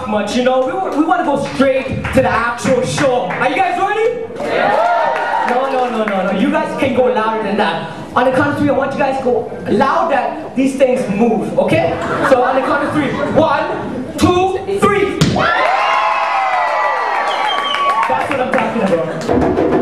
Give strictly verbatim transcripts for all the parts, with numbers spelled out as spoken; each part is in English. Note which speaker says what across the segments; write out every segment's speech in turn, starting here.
Speaker 1: much, you know. We, we want to go straight to the actual show. Are you guys ready? Yeah. No, no, no, no, no. You guys can go louder than that. On the count of three, I want you guys to go loud that these things move, okay? So on the count of three. One, two, three. That's what I'm talking about.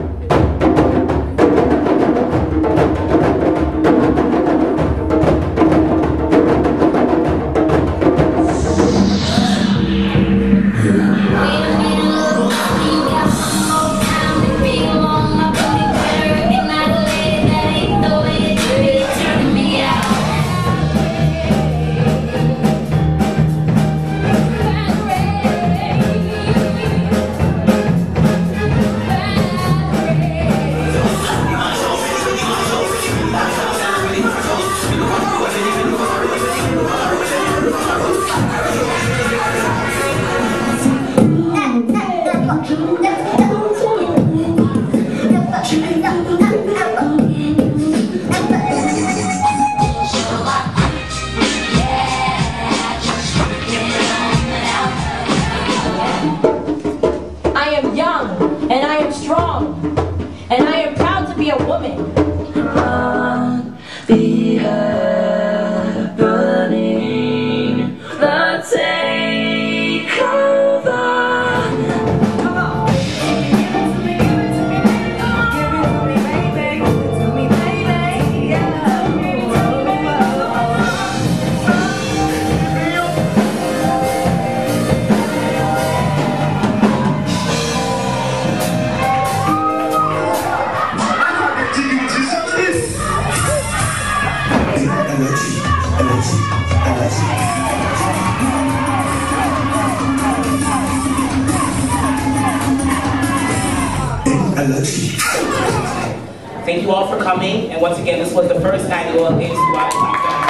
Speaker 2: And I am strong, and I am proud to be a woman. On the earth burning, the take over. Come on. Give it to me, give it to me, give it to me, baby, give it to me, baby, yeah.
Speaker 3: Thank you all for coming, and once again, this was the first annual A F C Y.